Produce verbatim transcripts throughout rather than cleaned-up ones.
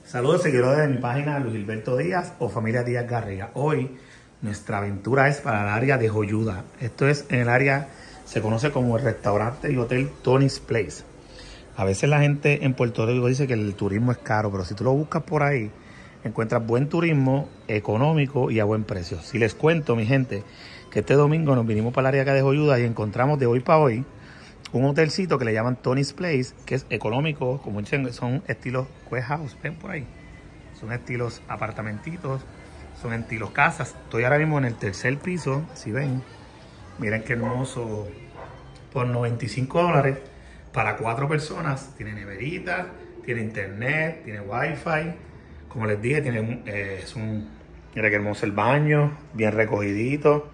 Saludos seguidores de mi página Luis Gilberto Díaz o Familia Díaz Garriga. Hoy nuestra aventura es para el área de Joyuda. Esto es en el área, se conoce como el restaurante y hotel Tony's Place. A veces la gente en Puerto Rico dice que el turismo es caro, pero si tú lo buscas por ahí, encuentras buen turismo, económico y a buen precio. Si les cuento, mi gente, que este domingo nos vinimos para el área acá de Joyuda y encontramos de hoy para hoy un hotelcito que le llaman Tony's Place, que es económico, como dicen, son estilos warehouse, ven por ahí. Son estilos apartamentitos, son estilos casas. Estoy ahora mismo en el tercer piso, si ven. Miren qué hermoso, por noventa y cinco dólares para cuatro personas. Tiene neverita, tiene internet, tiene wifi. Como les dije, tiene eh, es un, mira qué hermoso el baño, bien recogidito.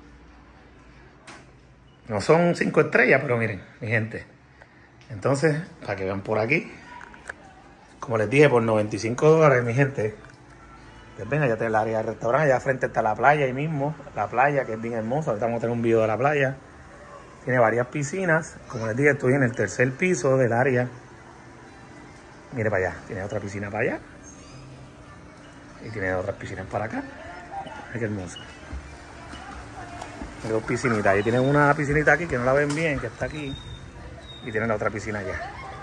No son cinco estrellas, pero miren, mi gente. Entonces, para que vean por aquí. Como les dije, por noventa y cinco dólares, mi gente. Pues venga, ya está el área del restaurante. Allá frente está la playa ahí mismo. La playa, que es bien hermosa. Ahorita vamos a tener un video de la playa. Tiene varias piscinas. Como les dije, estoy en el tercer piso del área. Mire para allá. Tiene otra piscina para allá. Y tiene otras piscinas para acá. Ay, qué hermoso. Dos piscinitas. Ahí tienen una piscinita aquí que no la ven bien, que está aquí. Y tienen la otra piscina allá.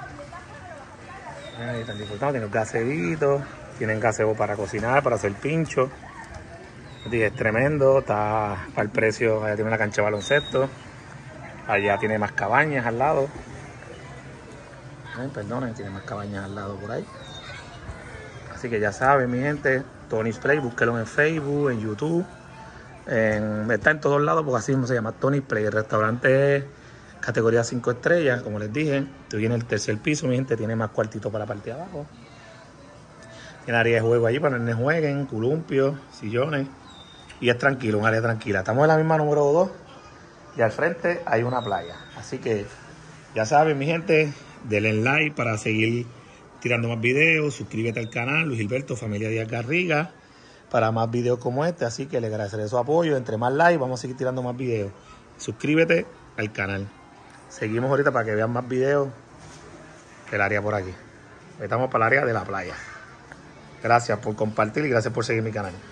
Ahí están disfrutando. Tienen gaseitos. Tienen gaseo para cocinar, para hacer pincho. Es tremendo. Está para el precio. Allá tiene una cancha de baloncesto. Allá tiene más cabañas al lado. Ay, perdonen, tiene más cabañas al lado por ahí. Así que ya saben, mi gente. Tony's Place. Búsquenlo en Facebook, en YouTube. En, está en todos lados porque así mismo se llama Tony's Place. El restaurante es categoría cinco estrellas, como les dije. Estoy en el tercer piso, mi gente. Tiene más cuartitos para la parte de abajo. Tiene área de juego allí para que jueguen, columpios, sillones. Y es tranquilo, un área tranquila. Estamos en la misma número dos. Y al frente hay una playa. Así que ya saben, mi gente, denle like para seguir tirando más videos. Suscríbete al canal Luis Gilberto, Familia Díaz Garriga, para más videos como este. Así que les agradeceré su apoyo. Entre más likes, vamos a seguir tirando más videos. Suscríbete al canal. Seguimos ahorita para que vean más videos del área por aquí. Estamos para el área de la playa. Gracias por compartir y gracias por seguir mi canal.